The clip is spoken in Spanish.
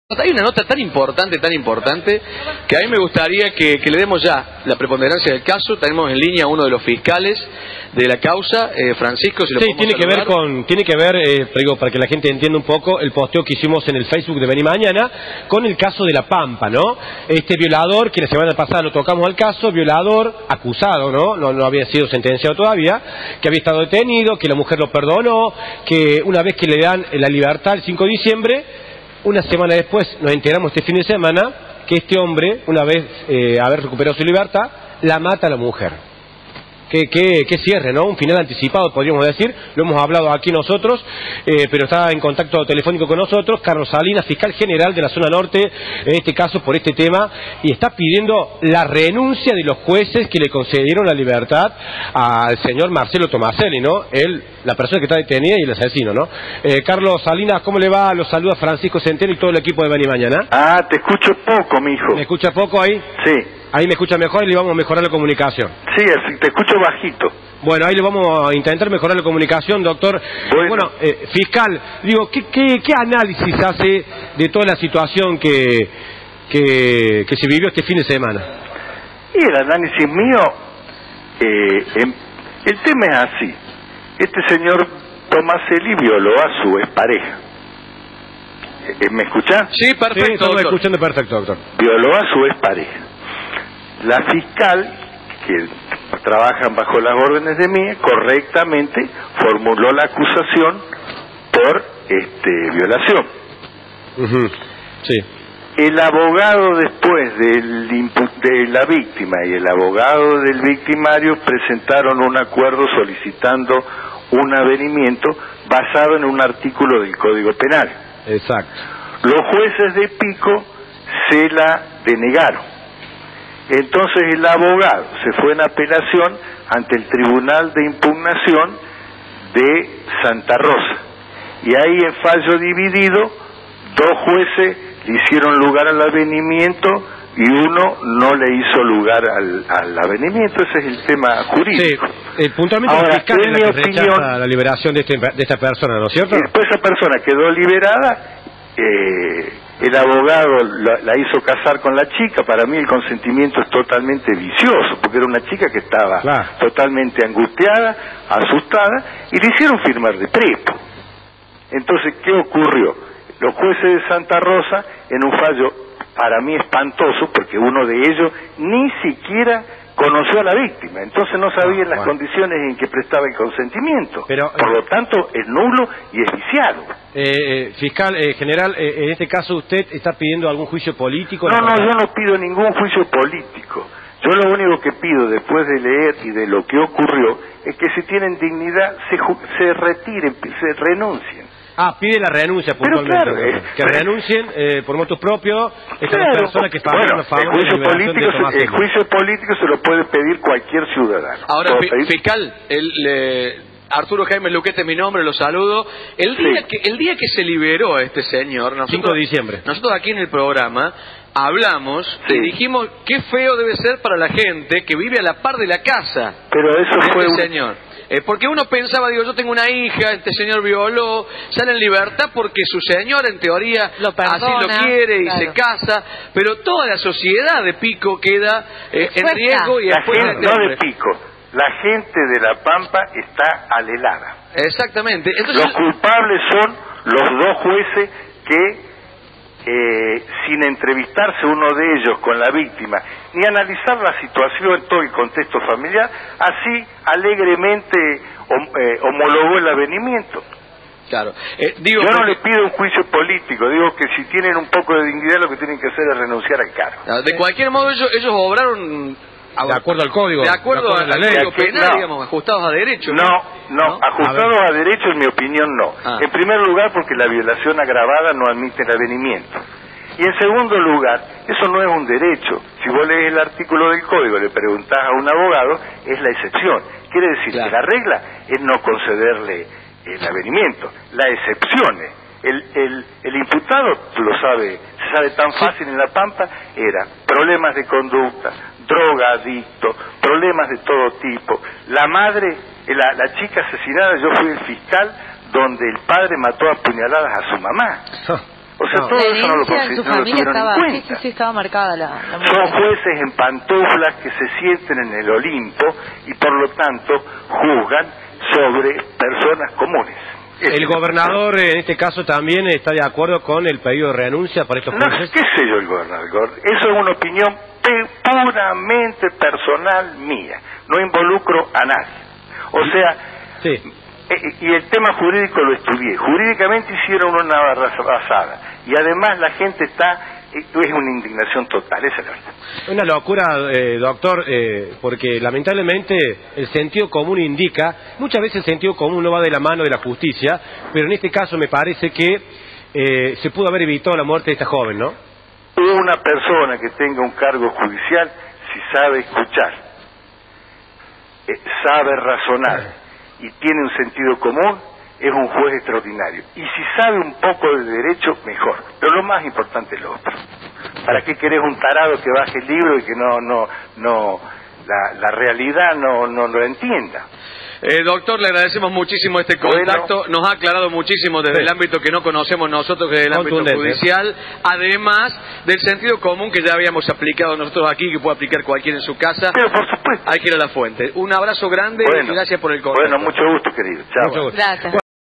Hay una nota tan importante, que a mí me gustaría que le demos ya la preponderancia del caso. Tenemos en línea a uno de los fiscales de la causa, Francisco, si lo podemos saludar. Tiene que ver, digo, para que la gente entienda un poco, el posteo que hicimos en el Facebook de Vení Mañana, con el caso de La Pampa, ¿no? Este violador, que la semana pasada lo tocamos al caso, violador, acusado, ¿no? No había sido sentenciado todavía, que había estado detenido, que la mujer lo perdonó, que una vez que le dan la libertad el 5 de diciembre, una semana después nos enteramos este fin de semana que este hombre, una vez haber recuperado su libertad, la mata a la mujer. Qué cierre, ¿no? Un final anticipado, podríamos decir. Lo hemos hablado aquí nosotros, pero está en contacto telefónico con nosotros Carlos Salinas, fiscal general de la zona norte, en este caso por este tema, y está pidiendo la renuncia de los jueces que le concedieron la libertad al señor Marcelo Tomaselli, ¿no? Él, la persona que está detenida y el asesino, ¿no? Carlos Salinas, ¿cómo le va? Los saluda Francisco Centeno y todo el equipo de Vení Mañana. Ah, te escucho poco, mijo. ¿Me escucha poco ahí? Sí. Ahí me escucha mejor y le vamos a mejorar la comunicación. Sí, te escucho bajito. Bueno, ahí le vamos a intentar mejorar la comunicación, doctor. Bueno, fiscal, digo, ¿qué análisis hace de toda la situación que se vivió este fin de semana? Y el análisis mío, el tema es así. Este señor Tomaselli violó a su expareja. ¿Me escuchá? Sí, perfecto, sí, estamos escuchando perfecto, doctor. Violó a su expareja. La fiscal, que trabajan bajo las órdenes de mí, correctamente formuló la acusación por violación. Sí. El abogado después de la víctima y el abogado del victimario presentaron un acuerdo solicitando un avenimiento basado en un artículo del Código Penal. Exacto. Los jueces de Pico se la denegaron. Entonces el abogado se fue en apelación ante el Tribunal de Impugnación de Santa Rosa. Y ahí en fallo dividido, dos jueces le hicieron lugar al avenimiento y uno no le hizo lugar al avenimiento. Ese es el tema jurídico. Sí, puntualmente ahora, el fiscal es la que rechaza la liberación de esta persona, ¿no es cierto? Después esa persona quedó liberada. El abogado la hizo casar con la chica. Para mí el consentimiento es totalmente vicioso, porque era una chica que estaba totalmente angustiada, asustada, y le hicieron firmar de prepo. Entonces, ¿qué ocurrió? Los jueces de Santa Rosa, en un fallo para mí espantoso, porque uno de ellos ni siquiera conoció a la víctima, entonces no sabía las condiciones en que prestaba el consentimiento. Pero, por lo tanto, es nulo y es viciado. Fiscal general, en este caso usted está pidiendo algún juicio político. No, yo no pido ningún juicio político. Yo lo único que pido después de leer y de lo que ocurrió es que si tienen dignidad se retiren, se renuncien. Pide la renuncia puntualmente. Pero claro, que renuncien por motus propio estas personas que están a favor de la liberación de Tomaselli. El juicio político se lo puede pedir cualquier ciudadano. Ahora, fiscal, Arturo Jaime Luquete es mi nombre, lo saludo. El día que se liberó a este señor, 5 de diciembre, nosotros aquí en el programa hablamos y dijimos qué feo debe ser para la gente que vive a la par de la casa. Pero eso fue señor. Porque uno pensaba, yo tengo una hija, este señor violó, sale en libertad porque su señor en teoría así lo quiere y se casa, pero toda la sociedad de Pico queda en riesgo y la gente, no de Pico, la gente de La Pampa está alelada. Exactamente. Entonces, los culpables son los dos jueces que sin entrevistarse uno de ellos con la víctima ni analizar la situación, todo el contexto familiar, así alegremente homologó el avenimiento. Claro. Yo no le pido un juicio político, digo que si tienen un poco de dignidad lo que tienen que hacer es renunciar al cargo. De cualquier modo ellos obraron de acuerdo al código, de acuerdo a la ley penal, digamos, ajustados a derecho. No, ajustados a derecho en mi opinión no. En primer lugar porque la violación agravada no admite el avenimiento. Y en segundo lugar, eso no es un derecho. Si vos lees el artículo del código y le preguntás a un abogado, es la excepción. Quiere decir que la regla es no concederle el avenimiento. La excepción es el imputado, lo sabe, se sabe tan fácil en La Pampa, era problemas de conducta, drogadicto, problemas de todo tipo. La madre, la chica asesinada, yo fui el fiscal donde el padre mató a puñaladas a su mamá. O sea, todo eso no lo tuvieron en cuenta. Sí, estaba marcada la Son jueces en pantuflas que se sienten en el Olimpo y por lo tanto juzgan sobre personas comunes. El gobernador en este caso también está de acuerdo con el pedido de renuncia para estos jueces. ¿Qué sé yo el gobernador? Eso es una opinión puramente personal mía. No involucro a nadie. O sea, sí. Y el tema jurídico lo estudié. Jurídicamente hicieron una basada. Y además la gente es una indignación total, esa es la verdad. Una locura, doctor, porque lamentablemente el sentido común indica, muchas veces el sentido común no va de la mano de la justicia, pero en este caso me parece que se pudo haber evitado la muerte de esta joven, ¿no? Una persona que tenga un cargo judicial, si sabe escuchar, sabe razonar y tiene un sentido común, es un juez extraordinario. Y si sabe un poco de derecho, mejor. Pero lo más importante es lo otro. ¿Para qué querés un tarado que baje el libro y que la realidad no lo entienda? Doctor, le agradecemos muchísimo este contacto. Nos ha aclarado muchísimo desde el ámbito que no conocemos nosotros, que es el ámbito judicial, además del sentido común que ya habíamos aplicado nosotros aquí, que puede aplicar cualquiera en su casa. Pero por supuesto. Hay que ir a la fuente. Un abrazo grande y gracias por el contacto. Bueno, mucho gusto, querido. Chao. Gracias.